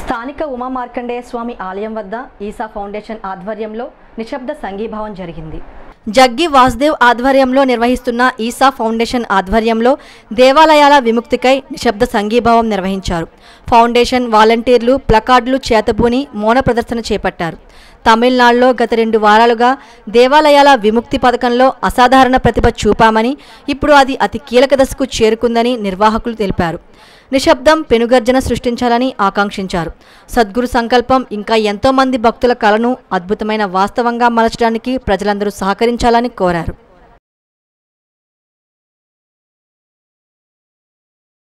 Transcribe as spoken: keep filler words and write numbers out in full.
స్థానిక ఉమా మార్కండేయ స్వామి ఆలయం వద్ద ఈసా ఫౌండేషన్ ఆధ్వర్యంలో నిశ్శబ్ద సంఘీభావం జరిగింది. జగ్గి వాసుదేవ్ ఆధ్వర్యంలో నిర్వహిస్తున్న ఈసా ఫౌండేషన్ ఆధ్వర్యంలో దేవాలయాల విముక్తికై నిశ్శబ్ద సంఘీభావం నిర్వహించారు. ఫౌండేషన్ వాలంటీర్లు ప్లకార్డులు చేతబూని మౌన ప్రదర్శన చేపట్టారు. తమిళనాడులో గత రెండు వారాలుగా దేవాలయాల విముక్తి పథకంలో అసాధారణ ప్రతిభ చూపామని, ఇప్పుడు అది అతి కీలక దశకు చేరుకుందని నిర్వాహకులు తెలిపారు. నిశ్శబ్దం పెనుగర్జన సృష్టించాలని ఆకాంక్షించారు. సద్గురు సంకల్పం ఇంకా ఎంతో మంది భక్తుల కలను అద్భుతమైన వాస్తవంగా మలచడానికి ప్రజలందరూ సహకరించాలని కోరారు.